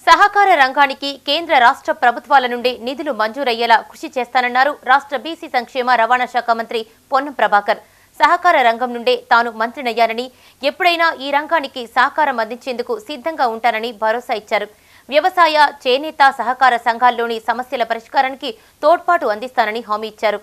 సహకార రంగానికి కేంద్ర రాష్ట్ర ప్రభుత్వాల నుండి నిధులు మంజూరయ్యేలా కృషి చేస్తానన్నారు రాష్ట్ర బీసీ సంక్షేమ రవాణా శాఖ మంత్రి పొన్నం ప్రభాకర్. సహకార రంగం నుండే తాను మంత్రినయ్యానని, ఎప్పుడైనా ఈ రంగానికి సహకారం అందించేందుకు సిద్ధంగా ఉంటానని భరోసా ఇచ్చారు. వ్యవసాయ, చేనేత సహకార సంఘాల్లోని సమస్యల పరిష్కారానికి తోడ్పాటు అందిస్తానని హామీ ఇచ్చారు.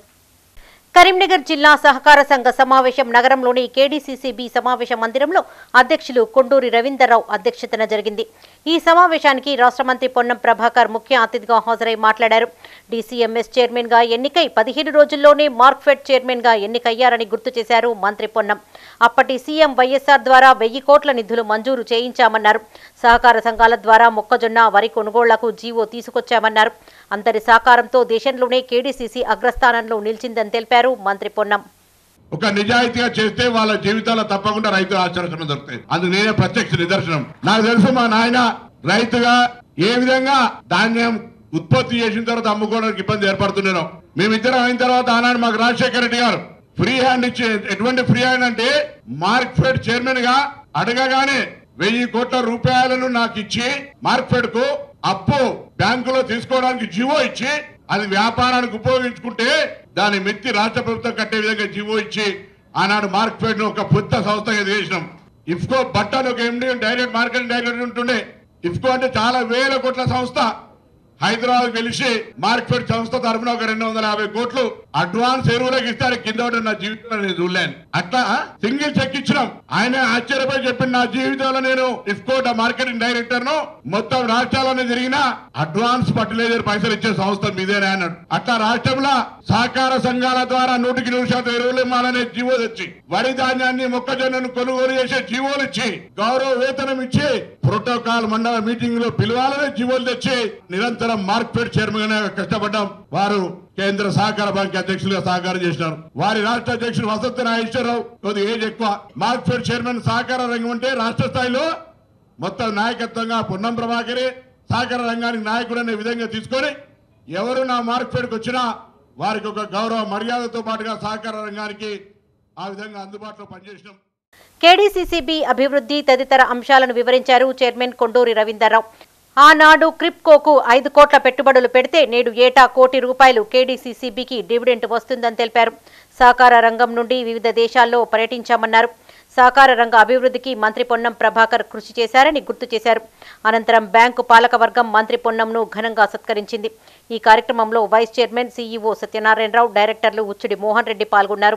కరీంనగర్ జిల్లా సహకార సంఘ సమావేశం నగరంలోని కేడీసీసీబీ సమావేశ మందిరంలో అధ్యక్షులు కొండూరి రవీందర్రావు అధ్యక్షతన జరిగింది. ఈ సమావేశానికి రాష్ట్ర మంత్రి పొన్నం ప్రభాకర్ ముఖ్య అతిథిగా హాజరై మాట్లాడారు. డీసీఎంఎస్ చైర్మన్ గా ఎన్నికై 15 రోజుల్లోనే మార్క్ఫెడ్ చైర్మన్ గా ఎన్నికయ్యారని గుర్తు చేశారు మంత్రి పొన్నం. అప్పటి సీఎం వైఎస్ఆర్ ద్వారా 1000 కోట్ల నిధులు మంజూరు చేయించామన్నారు. సహకార సంఘాల ద్వారా మొక్కజొన్న, వరి కొనుగోళ్లకు జీవో తీసుకొచ్చామన్నారు. అందరి సహకారంతో దేశంలోనే కేడీసీసీ అగ్రస్థానంలో నిలిచిందని తెలిపారు మంత్రి పొన్నం. ఒక నిజాయితీగా చేస్తే వాళ్ళ జీవితాల్లో తప్పకుండా రైతు ఆచరణ దొరుకుతాయి. అందుకు నేనే ప్రత్యక్ష నిదర్శనం. నాకు తెలుసు మా నాయన రైతుగా ఏ విధంగా ధాన్యం ఉత్పత్తి చేసిన తర్వాత అమ్ముకోవడానికి ఇబ్బంది ఏర్పడుతున్నారో. మేమిద్దరం అయిన తర్వాత ఆనాడు మాకు రాజశేఖర రెడ్డి గారు ఫ్రీ హ్యాండ్ ఇచ్చి, ఎటువంటి ఫ్రీ హ్యాండ్ అంటే మార్క్ఫెడ్ చైర్మన్ గా అడగగానే 1000 కోట్ల రూపాయలను నాకు ఇచ్చి మార్క్ఫెడ్ కు అప్పు బ్యాంకులో తీసుకోవడానికి జీవో ఇచ్చి, అది వ్యాపారానికి ఉపయోగించుకుంటే దాని మెత్తి రాష్ట్ర ప్రభుత్వం కట్టే విధంగా జీవో ఇచ్చి ఆనాడు మార్క్ఫెడ్ ను ఒక కొత్త సంస్థగా చేసినాం. ఇఫ్కో బట్టలు ఒక ఎండి డైరెక్ట్ మార్కెటింగ్ డైరెక్టర్ ఉంటుండే. ఇఫ్కో అంటే చాలా వేల కోట్ల సంస్థ. హైదరాబాద్ గెలిచి మార్క్ఫెడ్ సంస్థ తరఫున ఒక 250 కోట్లు అడ్వాన్స్ ఎరువులకు ఇస్తారు. కింద నా జీవితంలో నేను చూడలేను. అట్లా సింగిల్ చెక్ ఇచ్చినాం. ఆయన ఆశ్చర్యపోయి చెప్పింది, నా జీవితంలో నేను ఇఫ్కో మార్కెటింగ్ డైరెక్టర్ ను మొత్తం రాష్ట్రాల్లోనే తిరిగిన అడ్వాన్స్ ఫర్టిలైజర్ పైసలు ఇచ్చే సంస్థ మీదేనా అన్నాడు. అట్లా రాష్ట్రంలో సహకార సంఘాల ద్వారా 100% ఎరువులు ఇవ్వాలనే జీవో తెచ్చి, వరి ధాన్యాన్ని మొక్కజొన్నను కొనుగోలు చేసే జీవోలు ఇచ్చి, గౌరవ వేతనం ఇచ్చి, ప్రోటోకాల్ మండల మీటింగ్ లో పిలవాలనే జీవోలు తెచ్చి నిరంతరం మార్క్ఫెడ్ చైర్మన్ గా కష్టపడ్డాం. వారు కేంద్ర సహకార బ్యాంక్ అధ్యక్షులుగా సహకారం చేసినారు. వారి రాష్ట్ర అధ్యక్షుడు వసంత నాగేశ్వరరావు కొద్దిగా ఏజ్ ఎక్కువ. మార్క్ఫెడ్ చైర్మన్ సహకార రంగం అంటే రాష్ట్ర స్థాయిలో మొత్తం నాయకత్వంగా పొన్నం ప్రభాకరే సహకార రంగానికి నాయకుడు అనే విధంగా తీసుకొని, ఎవరు నా మార్క్ఫెడ్కి వచ్చినా వారికి ఒక గౌరవ మర్యాదతో పాటుగా సహకార రంగానికి ఆ విధంగా అందుబాటులో పనిచేసినాం. కేడీసీసీబీ అభివృద్ధి తదితర అంశాలను వివరించారు చైర్మన్ కొండూరి రవీందర్రావు. ఆనాడు క్రిప్కోకు 5 కోట్ల పెట్టుబడులు పెడితే నేడు ఏటా ₹1 కోటి కేడీసీసీబీకి డివిడెంట్ వస్తుందని తెలిపారు. సహకార రంగం నుండి వివిధ దేశాల్లో పర్యటించామన్నారు. సహకార రంగ అభివృద్ధికి మంత్రి పొన్నం ప్రభాకర్ కృషి చేశారని గుర్తు చేశారు. అనంతరం బ్యాంకు పాలకవర్గం మంత్రి పొన్నంను ఘనంగా సత్కరించింది. ఈ కార్యక్రమంలో వైస్ చైర్మన్, సీఈఓ సత్యనారాయణరావు, డైరెక్టర్లు ఉచ్చుడి మోహన్ రెడ్డి పాల్గొన్నారు.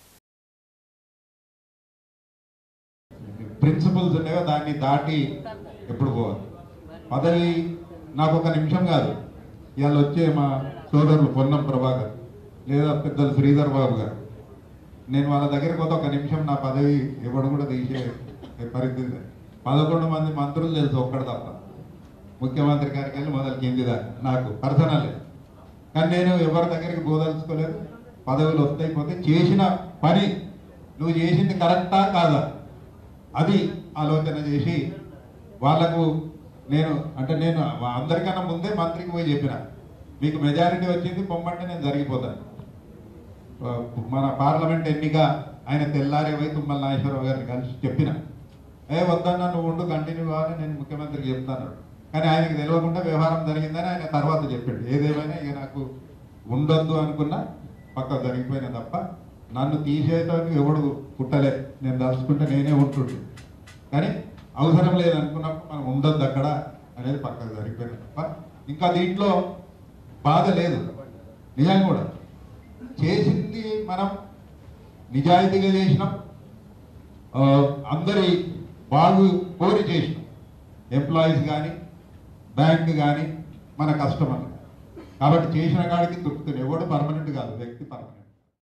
ప్రిన్సిపల్స్ ఉండగా దాన్ని దాటి ఎప్పుడు పోవాలి. పదవి నాకు ఒక నిమిషం కాదు. ఇవాళ వచ్చే మా సోదరులు పొన్నం ప్రభాకర్ లేదా పెద్దలు శ్రీధర్ బాబు గారు, నేను వాళ్ళ దగ్గరికి పోతే ఒక నిమిషం నా పదవి ఎవడు కూడా తీసే పరిస్థితి. 11 మంది మంత్రులు తెలుసు, ఒక్కడు తప్ప. ముఖ్యమంత్రి గారికి వెళ్ళి మొదలు కిందిదా నాకు పర్సనల్. కానీ నేను ఎవరి దగ్గరికి పోదలుచుకోలేదు. పదవులు వస్తాయి పోతే చేసిన పని నువ్వు చేసింది కరెక్టా కాదా అది ఆలోచన చేసి వాళ్లకు నేను అందరికన్నా ముందే మంత్రికి పోయి చెప్పిన, మీకు మెజారిటీ వచ్చింది పొమ్మంటే నేను జరిగిపోతాను. మన పార్లమెంట్ ఎన్నిక ఆయన తెల్లారే పోయి తుమ్మల నాగేశ్వరరావు గారిని కలిసి చెప్పిన, వద్దన్నా నువ్వు ఉండు, కంటిన్యూ కావాలని నేను ముఖ్యమంత్రికి చెప్తాను. కానీ ఆయనకు తెలియకుండా వ్యవహారం జరిగిందని ఆయన తర్వాత చెప్పిండు. ఏదేమైనా ఇక నాకు ఉండొద్దు అనుకున్నా పక్క జరిగిపోయినా తప్ప నన్ను తీసేయడానికి ఎవడు పుట్టలే. నేను దలుచుకుంటే నేనే ఉంటుండే, కానీ అవసరం లేదనుకున్నప్పుడు మనం ఉండొద్దు అక్కడ అనేది పక్కకు జరిగిపోయినా తప్ప ఇంకా దీంట్లో బాధ లేదు. నిజంగా కూడా చేసింది మనం నిజాయితీగా చేసినాం. అందరి బాగు కోరి చేసినాం. ఎంప్లాయీస్ కానీ, బ్యాంక్ కానీ, మన కస్టమర్లు. కాబట్టి చేసిన కాడికి తృప్తిని ఎవడు పర్మనెంట్ కాదు, వ్యక్తి పర్మనెంట్.